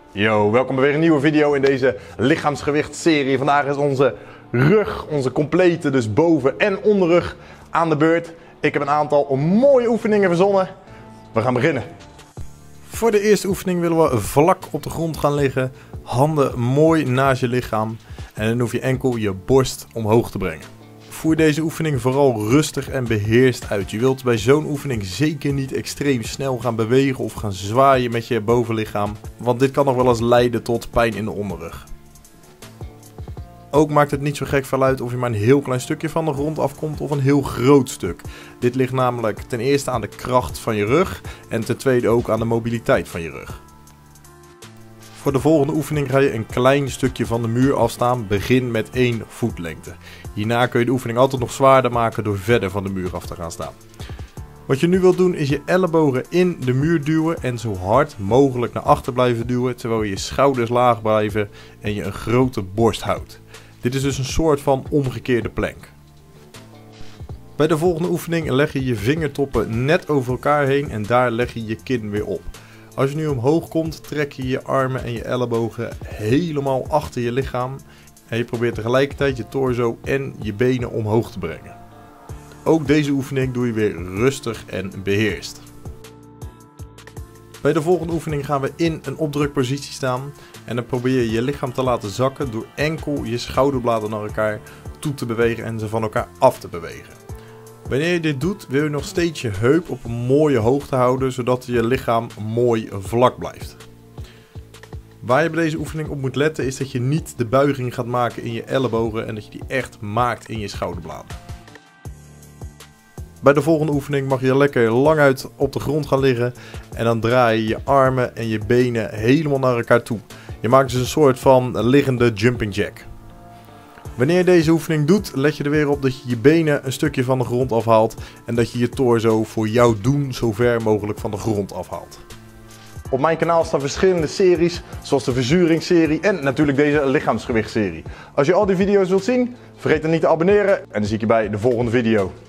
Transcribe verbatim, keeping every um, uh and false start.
Yo, welkom bij weer een nieuwe video in deze lichaamsgewichtserie. Vandaag is onze rug, onze complete, dus boven- en onderrug aan de beurt. Ik heb een aantal mooie oefeningen verzonnen. We gaan beginnen. Voor de eerste oefening willen we vlak op de grond gaan liggen. Handen mooi naast je lichaam. En dan hoef je enkel je borst omhoog te brengen. Voer deze oefening vooral rustig en beheerst uit. Je wilt bij zo'n oefening zeker niet extreem snel gaan bewegen of gaan zwaaien met je bovenlichaam. Want dit kan nog wel eens leiden tot pijn in de onderrug. Ook maakt het niet zo gek veel uit of je maar een heel klein stukje van de grond afkomt of een heel groot stuk. Dit ligt namelijk ten eerste aan de kracht van je rug en ten tweede ook aan de mobiliteit van je rug. Voor de volgende oefening ga je een klein stukje van de muur afstaan. Begin met één voetlengte. Hierna kun je de oefening altijd nog zwaarder maken door verder van de muur af te gaan staan. Wat je nu wilt doen is je ellebogen in de muur duwen en zo hard mogelijk naar achter blijven duwen terwijl je schouders laag blijven en je een grote borst houdt. Dit is dus een soort van omgekeerde plank. Bij de volgende oefening leg je je vingertoppen net over elkaar heen en daar leg je je kin weer op. Als je nu omhoog komt, trek je je armen en je ellebogen helemaal achter je lichaam. En je probeert tegelijkertijd je torso en je benen omhoog te brengen. Ook deze oefening doe je weer rustig en beheerst. Bij de volgende oefening gaan we in een opdrukpositie staan. En dan probeer je je lichaam te laten zakken door enkel je schouderbladen naar elkaar toe te bewegen en ze van elkaar af te bewegen. Wanneer je dit doet, wil je nog steeds je heup op een mooie hoogte houden, zodat je lichaam mooi vlak blijft. Waar je bij deze oefening op moet letten is dat je niet de buiging gaat maken in je ellebogen en dat je die echt maakt in je schouderbladen. Bij de volgende oefening mag je lekker lang uit op de grond gaan liggen en dan draai je je armen en je benen helemaal naar elkaar toe. Je maakt dus een soort van liggende jumping jack. Wanneer je deze oefening doet, let je er weer op dat je je benen een stukje van de grond afhaalt en dat je je torso voor jouw doen zo ver mogelijk van de grond afhaalt. Op mijn kanaal staan verschillende series, zoals de verzuringsserie en natuurlijk deze lichaamsgewichtserie. Als je al die video's wilt zien, vergeet dan niet te abonneren en dan zie ik je bij de volgende video.